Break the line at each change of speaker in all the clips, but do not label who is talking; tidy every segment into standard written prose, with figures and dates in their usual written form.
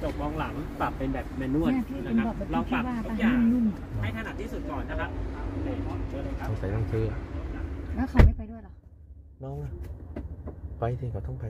จกมองหลังปรับเป็นแบบแมนนวลนะครับลองปรับทุกอย่างให้ถนัดที่สุดก่อนนะครับ
ต้องใส่ต้องซื้อ
แล้วเขาไม่ไปด้วยหรอ
น้องไปสิเขาต้องไป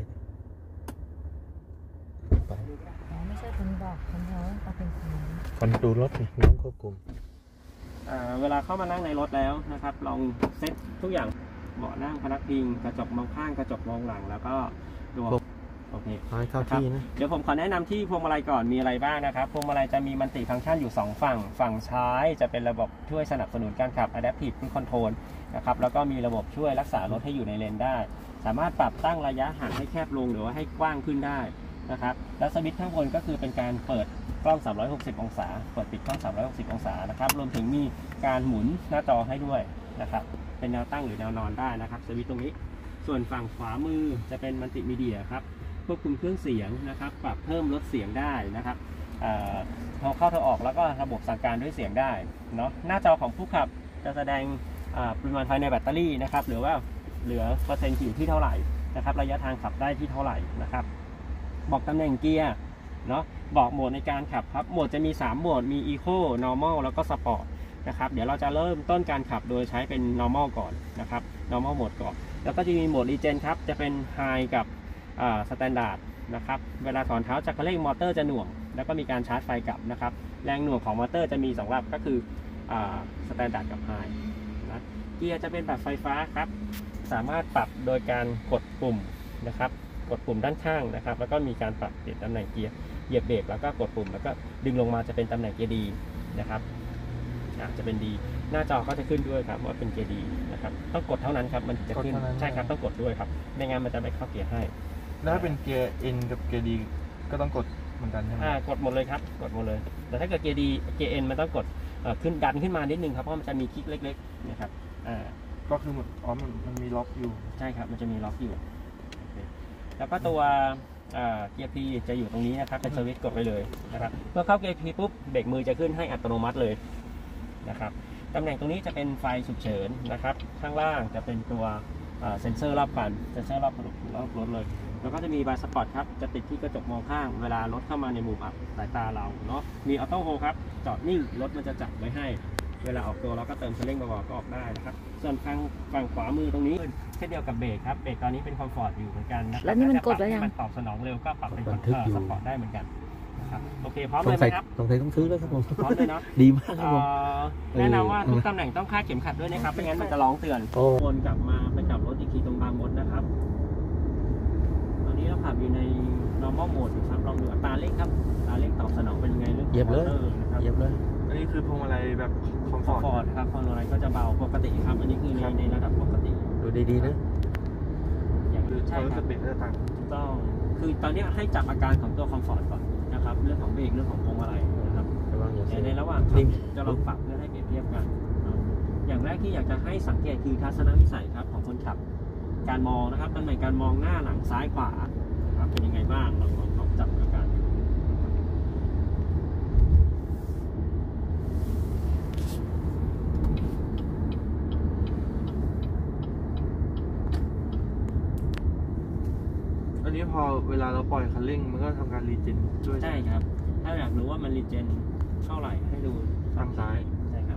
ไม่ใช่คนบอกคนเขาเป็น
คนดูรถนี่น้องควบคุม
เวลาเข้ามานั่งในรถแล้วนะครับลองเซ็ตทุกอย่างเบาะนั่งพนักพิงกระจกมองข้างกระจกมองหลังแล้วก็ตัวโอเค
เข้าที่นะ
เดี๋ยวผมขอแนะนำที่พวงมาลัยก่อนมีอะไรบ้างนะครับพวงมาลัยจะมีมัลติฟังก์ชันอยู่2ฝั่งซ้ายจะเป็นระบบช่วยสนับสนุนการขับ Adaptive Cruise Control นะครับแล้วก็มีระบบช่วยรักษารถให้อยู่ในเลนได้สามารถปรับตั้งระยะห่างให้แคบลงหรือว่าให้กว้างขึ้นได้นะครับแล้วสวิตช์ข้างบนก็คือเป็นการเปิดกล้อง360องศาเปิดปิดกล้อง360องศานะครับรวมถึงมีการหมุนหน้าจอให้ด้วยนะครับเป็นแนวตั้งหรือแนวนอนได้นะครับสวิตช์ตรงนี้ส่วนฝั่งขวามือจะเป็นมัลติมีเดียครับควบคุมเครื่องเสียงนะครับปรับเพิ่มลดเสียงได้นะครับโทรเข้าโทรออกแล้วก็ระบบสั่งการด้วยเสียงได้เนาะหน้าจอของผู้ขับจะแสดงปริมาณไฟในแบตเตอรี่นะครับหรือว่าเหลือเปอร์เซ็นต์อยู่ที่เท่าไหร่นะครับระยะทางขับได้ที่เท่าไหร่นะครับบอกตำแหน่งเกียร์เนาะบอกโหมดในการขับครับโหมดจะมี3โหมดมี Eco Normal แล้วก็ Sport นะครับเดี๋ยวเราจะเริ่มต้นการขับโดยใช้เป็น Normal ก่อนนะครับ Normal โหมดก่อนแล้วก็จะมีโหมด Regen ครับจะเป็น High กับStandard นะครับเวลาถอนเท้าจากคันเร่งมอเตอร์จะหน่วงแล้วก็มีการชาร์จไฟกลับนะครับแรงหน่วงของมอเตอร์จะมี2ระดับก็คือStandard กับ High นะเกียร์จะเป็นแบบไฟฟ้าครับสามารถปรับโดยการกดปุ่มนะครับกดปุ่มด้านข้างนะครับแล้วก็มีการปรับเปลี่ยนตำแหน่งเกียร์เหยียบเบรกแล้วก็กดปุ่มแล้วก็ดึงลงมาจะเป็นตำแหน่งเกียร์ดีนะครับจะเป็นดีหน้าจอก็จะขึ้นด้วยครับว่าเป็นเกียร์ดีนะครับต้องกดเท่านั้นครับมันจะขึ้นใช่ครับต้องกดด้วยครับไม่งั้นมันจะไม่เข้าเกียร์ให้
แล้วเป็นเกียร์ N กับเกียร์ดีก็ต้องกดเหมือนกันใช่ไหม
กดหมดเลยครับกดหมดเลยแต่ถ้าเกิดเกียร์ดีเกียร์ N มันต้องกดขึ้นดันขึ้นมานิดนึงครับเพราะมันจะมีคลิกเล็กๆนะครับ
ก็คือมันมีล็อกอยู่
ใช่ครับมันจะมีล็อกอยู่แล้วก็ตัวเกียร์ P จะอยู่ตรงนี้นะครับเป็นสวิตช์กดไปเลยนะครับเมื่อเข้าเกียร์ P ปุ๊บเบรกมือจะขึ้นให้อัตโนมัติเลยนะครับตำแหน่งตรงนี้จะเป็นไฟฉุกเฉินนะครับข้างล่างจะเป็นตัวเซ็นเซอร์รอบคันเซ็นเซอร์รอบรถเลยแล้วก็จะมีบาร์สปอร์ตครับจะติดที่กระจกมองข้างเวลารถเข้ามาในมุมอับสายตาเราเนาะมีออโต้โฮครับจอดนิ่งรถมันจะจับไว้ให้เวลาออกตัวเราก็เติมคันเร่งเบาๆก็ออกได้นะครับส่วนฝั่งขวามือตรงนี้เช่นเดียวกับเบรกครับเบรกตอนนี้เป็นคอมฟอร์ตอยู่เหมือนกัน
แล้วนี่มันกดแล้วยัง
มันตอบสนองเร็วก็ปรับเป็นสปอร์ตได้เหมือนกันนะครับโอเคพร้อมเลยไหมครับ
ต้องซื้อแล้วครับผม
พร้อมเลยเนาะ
ดีมากครับผม
แนะนำว่าทุกตำแหน่งต้องคาดเข็มขัดด้วยนะครับไม่งั้นมันจะร้องเตือนวนกลับมาไปกลับรถอีกทีตรงบางมดนะครับตอนนี้เราขับอยู่ใน normal mode ครับลองดูอัตราเร่งครับอัตราเร่งตอบสนองเป็นยังไงเรื่อง
เหยียบเลย
อันนี้คือพวงมาลัยแบบคอมฟอร์ต
ครับพวงมาลัยก็จะเบาปกติครับอันนี้คือในระดับปกติ
ดูดีๆนะ
อย่างใช่ครับถูกต้องคือตอนนี้ให้จับอาการของตัวคอมฟอร์ตก่อนนะครับเรื่องของเบรกเรื่องของพวงมาลัยนะครับในระหว่างจะลองปรับเพื่อให้เปรียบเทียบกันอย่างแรกที่อยากจะให้สังเกตคือทัศนวิสัยครับของคนขับการมองนะครับตำแหน่งการมองหน้าหลังซ้ายขวานะครับเป็นยังไงบ้างลองจับอาการ
อันนี้พอเวลาเราปล่อยคันเร่งมันก็ทำการรีเจนด้วย
ใช่ครับถ้าอยากรู้ว่ามันรีเจนเท่าไหร่ให้ดู
ทางซ้าย
ใช่ครับ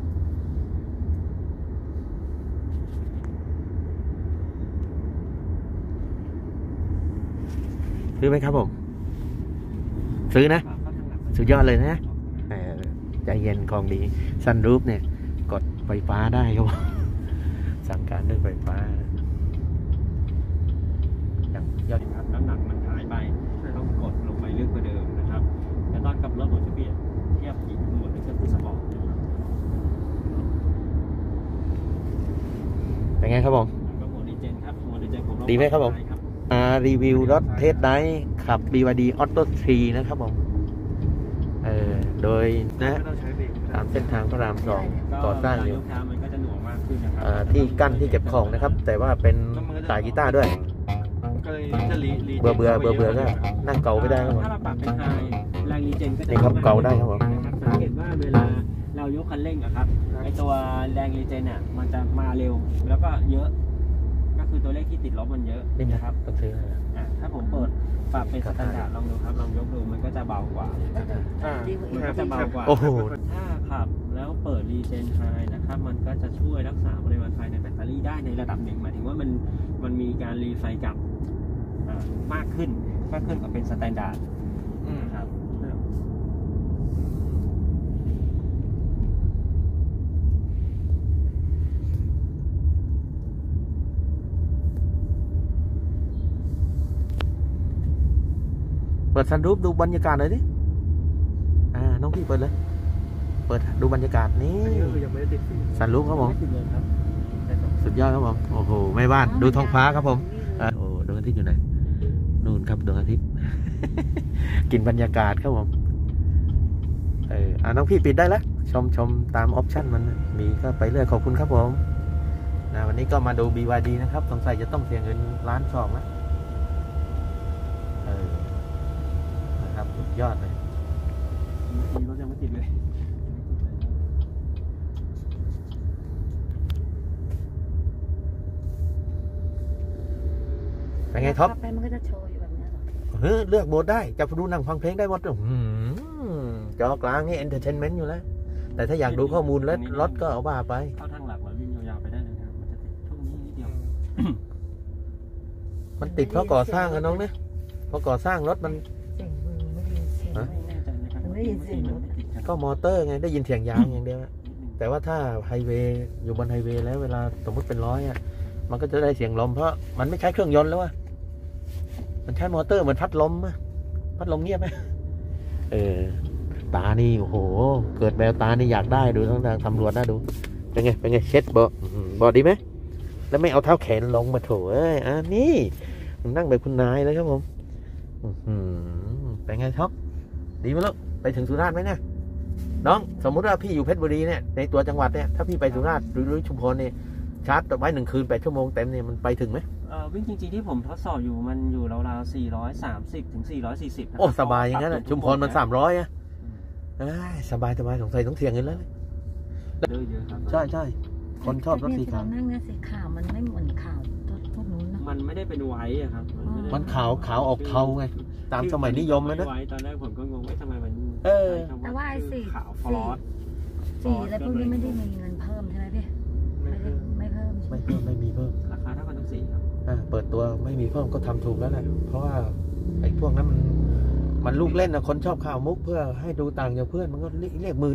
ซื้อไหมครับผมซื้อนะสุดยอดเลยนะใจเย็นของดีซันรูฟเนี่ยกดไฟฟ้าได้ครับสั่งการด้วยไฟฟ้า
อย่างยอดครับน้ำหนักมันหายไปต้องกดลงไปลึกกว่าเดิมนะครับแต่ตอนกับรถผมจะเปลี่ยนเทียบอีกโหมดนึงก็คือสปอร์ต
เป็นไงครับผม
โหมดดีเจนครับโหมดดีเจนของเรา
ดีไหมครับผมรีวิวรถเทสไดฟ์ขับ BYD Auto 3นะครับผมโดยนะตามเส้นทางพระราม2ก่อสร้างอยู่ที่กั้นที่เก็บของนะครับแต่ว่าเป็นสายกีตาร์ด้วยเบื่อก็นั่งเกาไม่ได้ครับผม
ถ้าเราปรับเป็นไฮแรงรีเจนก็จะ
นี่ครับเกาได้ครับผม
สังเกตว่าเวลาเรายกคันเร่งอะครับไอตัวแรงรีเจนเนี่ยมันจะมาเร็วแล้วก็เยอะก็คือตัวเลขที่ติดลบมันเยอะ
นี่นะครับต้องซื้อ
ถ้าผมเปิดปรับเป็นสแตนดาร์ดลองดูครับลองยกดูมันก็จะเบากว่ามันก็จะเบากว่า
โอ้โห
ถ้าขับแล้วเปิดรีเจนไฮนะครับมันก็จะช่วยรักษาปริมาณไฟในแบตเตอรี่ได้ในระดับหนึ่งหมายถึงว่ามันมีการรีไฟกลับมากขึ้นกว่าเป็นสแตนดาร์ดครับ
เปิดซันรูฟดูบรรยากาศหน่อยดิน้องพี่เปิดเลย เปิดดูบรรยากาศนี่
ยังไม่ได้ติด
ซันรูฟครับผมสุดยอดครับผมโอ้โหไม่บ้านดูท้องฟ้าครับผมโอ้ดวงอาทิตย์อยู่ไหนนู่นครับดวงอาทิตย์ กินบรรยากาศครับผมน้องพี่ปิดได้แล้วชมตามออปชั่นมันมีก็ไปเรื่อยขอบคุณครับผมวันนี้ก็มาดู BYD นะครับสงสัยจะต้องเสียเงิน1.2 ล้านแล้วนะครับสุดยอดเลย
รถยังไม่ติดเลย
เป็นไงท็อป
ไปมันก็จะโชว์อยู่แบบนี้หรอ
เลือกโหมดได้จะดูหนังฟังเพลงได้หมดจอกลางนี่เอนเตอร์เทนเมนต์อยู่แล้วแต่ถ้าอยากดูข้อมูลแล้วรถก็เอาว่าไป
เข้าทางหลักแล้ววิ่งยาวๆไปได้เลยครับมันจะติดช่วงนี้นิดเดียว
มันติดเพราะก่อสร้างอะน้องเนี่ยเพราะก่อสร้างรถมัน
เสียงมือไม่ได้ยินเสียง
ไม่แน่ใจนะครับ
มันไม่ได้ยินเสียงรถ
ก็มอเตอร์ไงได้ยินเสียงยางอย่างเดียวแต่ว่าถ้าไฮเวย์อยู่บนไฮเวย์แล้วเวลาสมมติเป็น100มันก็จะได้เสียงลมเพราะมันไม่ใช้เครื่องยนต์แล้วว่ะมันใช้มอเตอร์เหมือนพัดลมเงียบไหมตานี่โอ้โหเกิดแววตานี่อยากได้ดูทั้งทางตำรวจน่าดูเป็นไงเช็ดเบาะดีไหมแล้วไม่เอาเท้าแขนลงมาโถนี่นั่งแบบคุณนายเลยครับผมเป็นไงท็อปดีไหมลูกไปถึงสุราษฎร์ไหมเนี่ยน้องสมมุติว่าพี่อยู่เพชรบุรีเนี่ยในตัวจังหวัดเนี่ยถ้าพี่ไปสุราษฎร์หรือชุมพรเนี่ยชาร์จไว้1 คืน8 ชั่วโมงเต็มเนี่ยมันไปถึงไหม
วิ่งจริงๆที่ผมทดสอบอยู่มันอยู่ราวๆ430 ถึง 440
โอ้สบายอย่างนั้นชุมพรมัน300สบายสงสัยต้องเสียเงินแล้ว
เยอะครับ
ใช่คนชอบรถสีขาว
นั่งเนี่ยสีขาวมันไม่เหมือนขาวพวกนู้นนะ
มันไม่ได้เป็นไวท์ครับ
มันขาวออกเทาไงตามสมัยนิยมแล้วนะ
ตอนแรกผมก็งงว่าทำไมมัน
แต่ว่าไอ้สี
ขาวฟลอส
สีแล้วพวกนี้ไม่ได้มีเงินเพิ่มใช่ไหมพี่ไม่เพิ่ม
ไม่มีเพิ่ม
ราคาเท่ากันทุกสีครับ
เปิดตัวไม่มีเพิ่มก็ทำถูกแล้วแหละเพราะว่าไอ้พวกนั้นมันลูกเล่นนะคนชอบข่าวมุกเพื่อให้ดูต่างจากเพื่อนมันก็เรียก10,000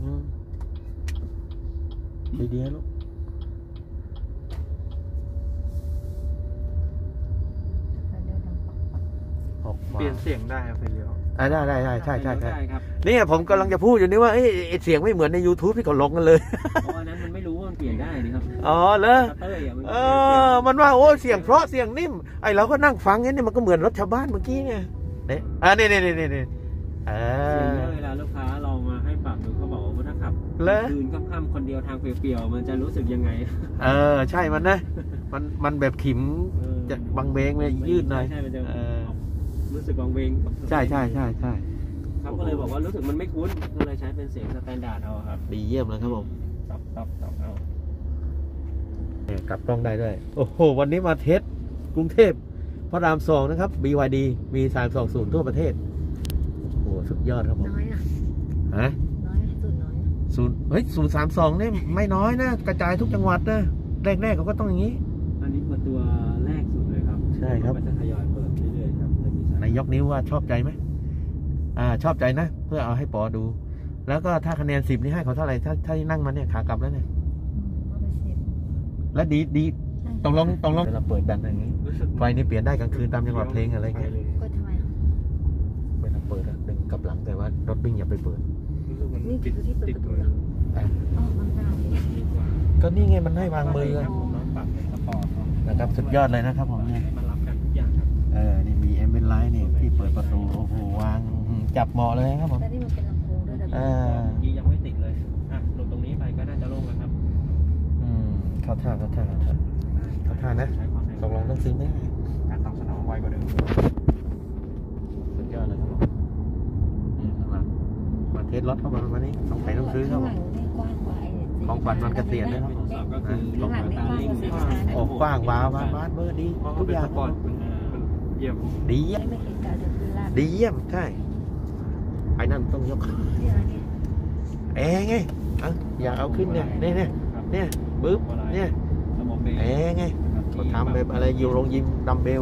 ดีๆลูก
เปลี่ยนเสียงได้ครับไฟเลี้ยว
ได้ใช่นี่ผมกำลังจะพูดอยู่นี่ว่าเสียงไม่เหมือนใน YouTube ที่เขาลงกันเลย
เพราะนั้นมันไม่รู้ว่ามันเปลี่ยนได้นี่ครับ
เลยมันว่าโอ้เสียงเพราะเสียงนิ่มไอเราก็นั่งฟังนี่มันก็เหมือนรถชาวบ้านเมื่อกี้ไงนี่
เวลาลูกค้าลองมาให้ปรับดูเขาบอกว่าถ้าขับคืนค่ำๆคนเดียวทางเปลี่ยวๆมันจะรู้สึกยังไง
ใช่มันนะมันแบบขิมจะบางเบงเลยยืดหน่อย
รู้สึกวังเวง
ใช่
ครับก็เลยบอกว่ารู้สึกมันไม่คุ้นก็เลยใช้เป็นเสียงสแตนดาร์ดเอาครับ
ดีเยี่ยมเลยครับผม
ตอบเอา
กลับกล้องได้ด้วยโอ้โหวันนี้มาเทสกรุงเทพพระราม 2นะครับ BYD มี320ทั่วประเทศโอ้สุดยอดครับผม
น้อยน้อย
032นี่ไม่น้อยนะกระจายทุกจังหวัดนะแรกๆเขาก็ต้องอย่างนี้
อันนี้เป็นตัวแรกสุดเลยครับ
ใช่ครับ
จะทยอยเปิดเรื่อยๆครับ
นายยกนิ้วว่าชอบใจไหมชอบใจนะเพื่อเอาให้ปอดูแล้วก็ถ้าคะแนน10นี่ให้เขาเท่าไหร่ถ้านั่งมาเนี่ยขากลับแล้วเนี่ยแล้วดีต้องลองเวลาเปิดดันอย่างนี้ไฟนี่เปลี่ยนได้กลางคืนตามจังหวะเพลงอะไรเงี้ย
ก็ทำไม
เวลาเปิดดึงกลับหลังแต่ว่ารถวิ่งอย่าไปเปิด
นี่คือที่เปิดประตู
ก็นี่ไงมันให้วางมือนะครับสุดยอดเลยนะครับผมเนี่ยนี่มีแอมเบนไลท์นี่ที่เปิดประตูโอ้โหวางจับเหมาะเลยครับผม
แต่นี่มันเป็นลำโพงด้วย
กี้ยังไม่ติดเลยลงตรงนี้ไปก็น่าจะโล่งแล้วครับ
เข้าท่านะตกลงต้องซื้อไหม
การตอบสนองไวกว่าเดิม
สุดยอดเลยครับนี่ข้างหลังมาเทสรถเข้ามาวันนี้ต้องไปต้องซื้อเข้ามาของขวัญวันเกษียณเลยครับ
ก็คือ
กว้างว้าวบ้านเบอร์ดีทุกอย่าง
ย
ยียบ
ดีเยี่ยม
ไม่เกะกะเดี๋ยวคืนลาก
ดีเยี่ยมใช่ไอ้นั่นต้องยก
ที่อะไรเนี่ย
แอร์ไงอย่าเอาขึ้นเนี่ยเนี่ยปึ๊บเนี่ย
ระบบเบรก
แอร์ไงเขาทำแบบอะไรอยู่โรงยิมดัมเบล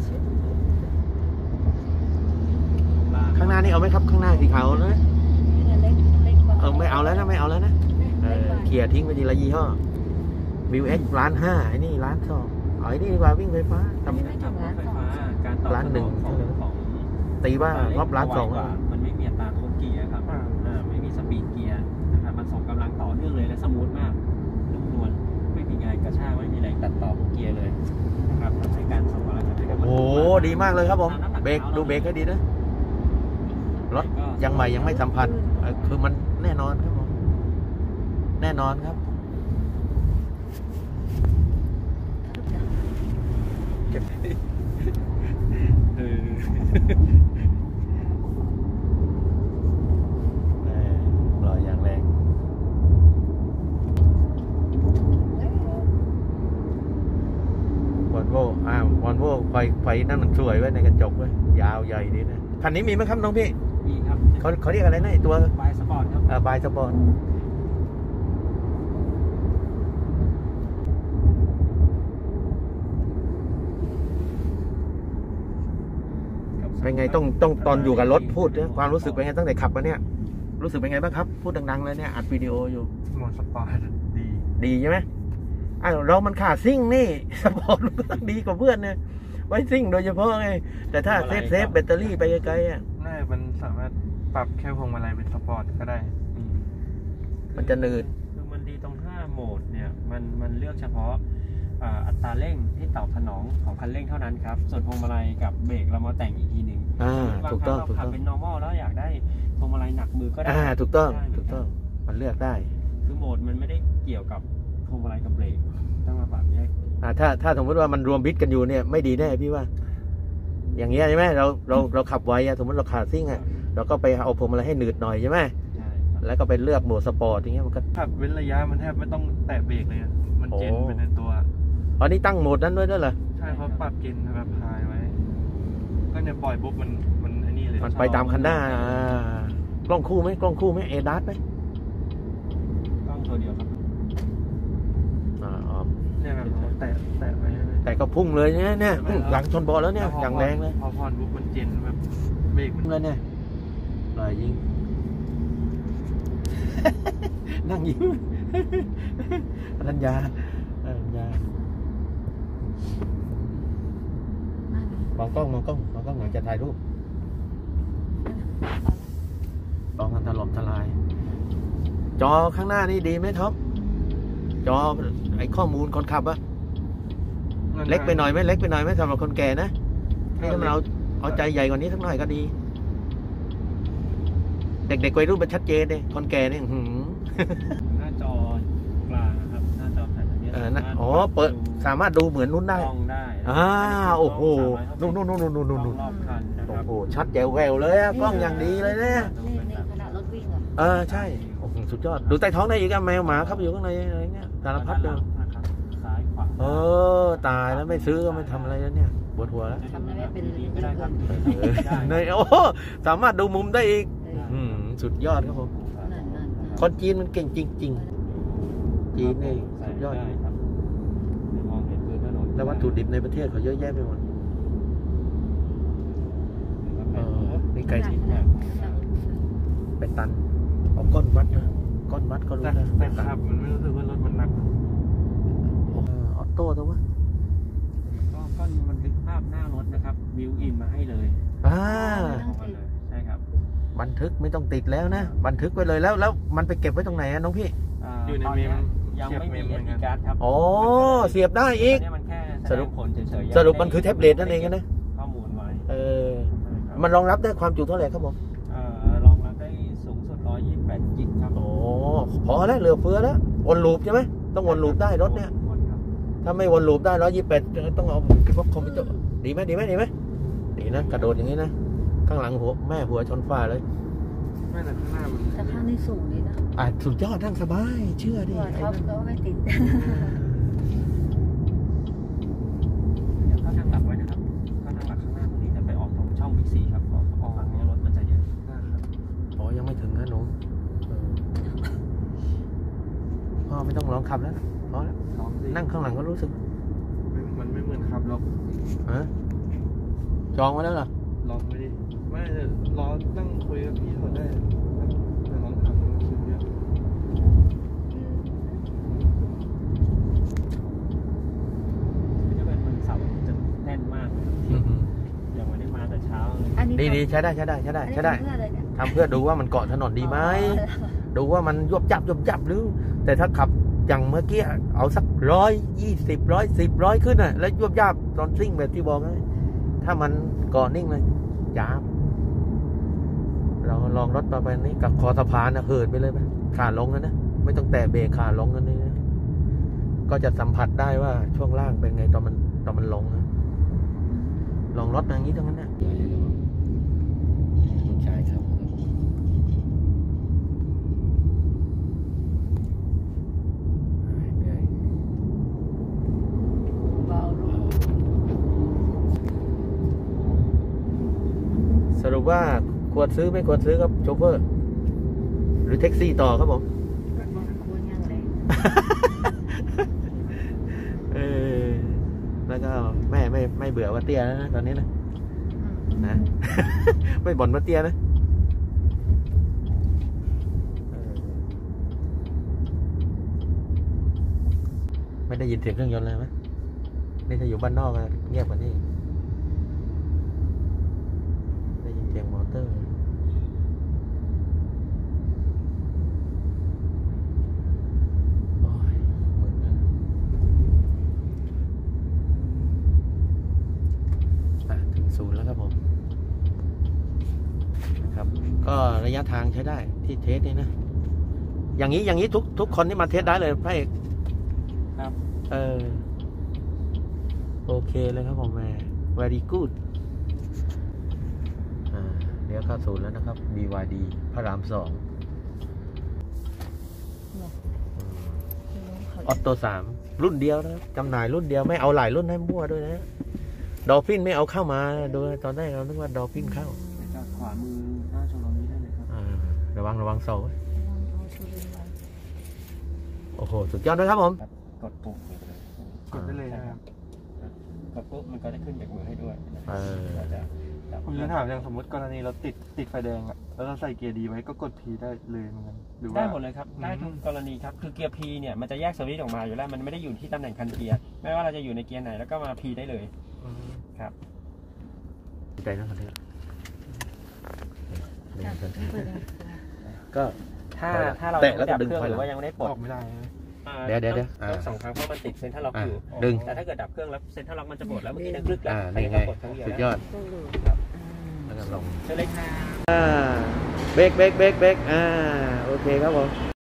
ข้างหน้านี่เอาไหมครับข้างหน้าสีขาวนะ
นี่เนี่ยเล็กกว่า
ไม่เอาแล้วนะไม่เอาแล้วนะ
เล็กกว่า
เคลียร์ทิ้งไปทีละยี่ห้อวิวเอ็กซ์1.5 ล้านไอ้นี่1.2 ล้านเอาไอ้นี่ดีกว่าวิ่งไฟฟ้าท
ไม่ถึงไฟฟ้าการตอบ
ล้านหนึ่ง
ของ
ำตีว่ารอบ1.2 ล้าน
มันไม่มีอัตราโค้งเกียร์ครับไม่มีสปีดเกียร์นะครับมันส่งกำลังต่อเนื่องเลยและสมูทมากนุ่มนวลไม่มีแรงกระชากไม่มีแรงตัดต่อของเกียร์เลยนะครับทำให้การส่งกำลังให้กับ
โอ้โหดีมากเลยครับผมเบรกดูเบรกให้ดีนะรถยังใหม่ยังไม่สัมผัสคือมันแน่นอนครับผมแน่นอนครับเก็บรอยอย่างแรงวอลโว่วอลโว่ไฟนั่นมันสวยไว้ในกระจกไว้ยาวใหญ่ดีนะคันนี้มีไหมครับน้องพี่
มีครับ
เขาเรียกอะไรนะไอ้ตัว
บายสปอร์ตครับ
บายสปอร์ตเป็นไงต้องตอนอยู่กับรถพูดนะความรู้สึกเป็นไงตั้งแต่ขับมาเนี่ยรู้สึกเป็นไงบ้างครับพูดดังๆเลยเนี่ยอัดวิดีโออยู่
โหมดสปอร์ตดี
ใช่ไหมเรามันขาดซิ่งนี่ สปอร์ตมันก็ต้องดีกว่าเพื่อนเนี่ยไว้ซิ่งโดยเฉพาะไงแต่ถ้าเซฟแบตเตอรี่ไปไกลๆอ่ะ
น่ามันสามารถปรับแค่พวงมาลัยเป็นสปอร์ตก็ได้
มันจะหนืด
คือมันดีตรง5โหมดเนี่ยมันเลือกเฉพาะอัตราเร่งที่ตอบสนองของคันเร่งเท่านั้นครับส่วนพวงมาลัยกับเบรกเรามาแต่งอีกทีหนึ่งบาง
ถูก
ค
ต้
รั้
อง
งเรา
ถูก
ขับ
ต้อง
เป็น normal แล้วอยากได้พวงมาลัยหนักมือก็ได้
ถูกต้อง
ได้
ถูกต้องมันเลือกได้
คือโหมดมันไม่ได้เกี่ยวกับพวงมาลัยกับเบรกต้องมาปรับแยก
ถ้าสมมติว่ามันรวมบิดกันอยู่เนี่ยไม่ดีแน่พี่ว่า อย่างเงี้ยใช่ไหมเราขับไวสมมติเราขาดซิ่งเราก็ไปเอาพวงมาลัยให้หนืดหน่อยใช่ไหม
ใช่ครับ
แล้วก็ไปเลือกโหมดสปอร์ตอย่างเงี้ยมันก็
ขับเว้นระยะมันแทบไม่ต้องแตะเบรกเลยอะมันเจน
โอ้
ไปในตัว
อ๋อนี่ตั้งโหมดนั้นด้วยเหรอ
ใช่เพราะปรับเกณฑ์แบบพายไว้ ก็เนี่ยปล่อยปุ๊บมันไอ้นี่เลย
มันไปตามคันหน้ากล้องคู่ไหมเอดัสไหม
ต้องตัวเดียวครับ
เนี่ยแบบแตะไว้เลย
แต่ก็พุ่งเลยเนี่ยหลังชนบอลแล้วเนี่ยอย่างแรงเลย
พอผ่อนปุ๊บมันเจนแบบเบรกมัน
เลยเนี่ยลอยยิง นั่งยิ้มอนัญญามองกล้องหน่อยจะถ่ายรูปลองกันถล่มทลาย จอข้างหน้านี่ดีไหมท็อปจอไอ้ข้อมูลคนขับอะเล็กไปหน่อยไหมสำหรับคนแก่นะนี่ถ้ามันเอาใจใหญ่กว่านี้สักหน่อยก็ดี เด็กๆวัยรุ่นมันชัดเจนเลยคนแก่เนี่ย
หน้าจอกลางนะครับหน้าจอแผ่นนี้
เปิดสามารถดูเหมือนนู้นได้
กล้องได้
โอ้โหนู่น
รอบคันนะค
โอ้
รับ
โหชัดแจ๋วแววเลยกล้องอย่างดีเลยเนี่ย
นี่ขณะรถวิ่งอ่ะ
ใช่โอ้โหสุดยอดดูใต้ท้องได้อีกแมวหมาครับอยู่ข้างในอะไรเงี้ยสารพัดเลย
นะครับซ้ายขวา
ตายแล้วไม่ซื้อก็ไม่ทำอะไรแล้วเนี่ยปวดหัวแล้ว
ทำได้เป็น
ก็ได้ครับ
ในสามารถดูมุมได้อีกสุดยอดครับผมคนจีนมันเก่งจริงๆจีนนี่สุดยอด
ได้ครับมองเห็นพื้นถนน
แล้ววัตถุดิบในประเทศเขาเยอะแยะไปหมดนี่ไก่เป็นตันเอาก้อนวัดนะก้อนวัดก็รู้
แต่
นะ
แต่ขับมันไม่รู้สึกว่ารถมันหนัก
ออโต้ตัววะ
ก็มันบันทึกภาพหน้ารถนะครับบิวอินมาให้เลยใช่ครับ
บันทึกไม่ต้องติดแล้วนะบันทึกไว้เลยแล้วมันไปเก็บไว้ตรงไหนน้องพี่
อยู่ในเมม
ยังไม่มีเอทีการ์ดครับ
เสียบได้อีก
มันแค่ผลเฉย
สรุปมันคือแท็บเล็ตนั่นเองนะ
ข้อมูลไว้
มันรองรับได้ความจุเท่าไหร่ครับผม
รองรับได้สูงสุด128กิกครับ
พอแล้วเหลือเฟือแล้ววนลูปใช่ไหมต้องวนลูปได้รถเนี่ยถ้าไม่วนลูปได้128ต้องเอาพวกคอมพิวเตอร์ดีไหมดีนะกระโดดอย่างนี้นะข้างหลังหัวชนฟ้าเลย
ไม่แต่ข้างหน้ามัน
แต่ข้างนี้สูงดีนะ
สุดยอดนั่งสบายเชื่อดิ
ท็อปก็ไม่ติด
เดี๋ยวเข้าทางหลักไว้นะครับเข้าทางหลักข้างหน้า
ไม่ต้องลองขับแล้วพอแล้ว
ลองสิ
นั่งข้างหลังก็รู้สึก
มันไม่เหมือนขับหรอก
ฮะจองไว้แล้วเหรอ
ลองไปดิไม่รอนั่งคุยกับพี่ก่อนได้แต่ลองขับมันรู้สึกเยอะ
จะเป็นวันเสาร์จะแน่นมากอย่างวันนี้มาแต่เช้าเลย
อันนี้
ดีใช้ได้ใช้ได้ใช้ได้
อันนี้
ใช้ได้
ทำเพื่ออะไรเนี่ย
ทำเพื่อดูว่ามันเกาะถนนดีไหม ดูว่ามันยวบยับหรือ แต่ถ้าขับอย่างเมื่อกี้เอาสัก120 110ขึ้นน่ะแล้วยวบยับตอนซิ่งแบบที่บอกนะถ้ามันเกาะนิ่งเลยจ้าบเราลองรถต่อไปนี้กับคอสะพานนะเหินไปเลยไหมขาลงนะไม่ต้องแตะเบรกขาลงกันนี่นะก็จะสัมผัสได้ว่าช่วงล่างเป็นไงตอนมันลงนะลองรถอย่างนี้ทั้งนั้นนะลูกชายครับ
เบาลง
สรุปว่าควรซื้อไม่ควรซื้อครับโชเฟอร์ หรือแท็กซี่ต่อครับผม
ควรยังเลย
เออแล้วก็ไม่เบื่อว่าเตี้ยแล้วนะตอนนี้นะนะ ไม่บ่นว่าเตี้ยนะไม่ได้ยินเสียงเครื่องยนต์เลยไหมนี่ถ้าอยู่บ้านนอกอะเงียบกว่านี้ได้ยินเสียงมอเตอร์โอ้ยมึนนะถึงศูนย์แล้วครับผมครับ ก็ระยะทางใช้ได้ที่เทสนี่นะ อย่างนี้ทุกคนที่มาเทสได้เลยพระเอก
ครับ
โอเคเลยครับผมแม่ very good เดี๋ยวเข้าศูนย์แล้วนะครับ BYD พระราม2ออโต้3รุ่นเดียวนะครับจำหน่ายรุ่นเดียวไม่เอาหลายรุ่นให้มั่วด้วยนะดอลฟินไม่เอาเข้ามาโดยตอนแรกเราคิดว่าดอลฟินเข้า
จากขวามือหน้าชมรมนี้ได้เลยครับ
ระวังเสาไว้โอ้โห สุดยอดเลยครับผม
กดปุ่มนี้ไปเลย
กดได้เลยนะครับ
กดปุ๊บมันก็ได้ขึ้นจากมือให้ด้วยนะ เราจะจับ
ผมจะถามอย่างสมมติกรณีเราติดไฟแดงอะแล้วเราใส่เกียร์ดีไว้ก็กด P ได้เลยเหมือนกันหรือว่า
ได้หมดเลยครับ ได้ทุกกรณีครับ คือเกียร์ P เนี่ยมันจะแยกสวิตช์ออกมาอยู่แล้ว มันไม่ได้อยู่ที่ตำแหน่งคันเกียร์ ไม่ว่าเราจะอยู่ในเกียร์ไหนแล้วก็มา P ได้เลย
อืม
ครับ
ใจนะครับเนี่ย ก็
ถ้าเรา
แตะ
ยัง
แล้
ไม่
วก็
ดับ
ดึง
เครื่อง
ถอย
ห
หลั
รื
ง
อว่ายังไม่ได้ปลด
ออกไม่ได้นะ
เดี๋ยว
ต้องสองครั้งเพราะมันติดเซ็นทรัลล็อกอยู่
ดึง
แต่ถ้าเกิดดับเครื่องแล้วเซ็นทรัลล็อกมันจะปลดแล้วเมื่อกี้ดังกรึกแล้ว
นี่ไง
ปลดครั้งเดียว
สุด
แล้ว
ยอด
ครับ
แล้วก็ลง
เชิญเลยครับ
เบรกโอเคครับผม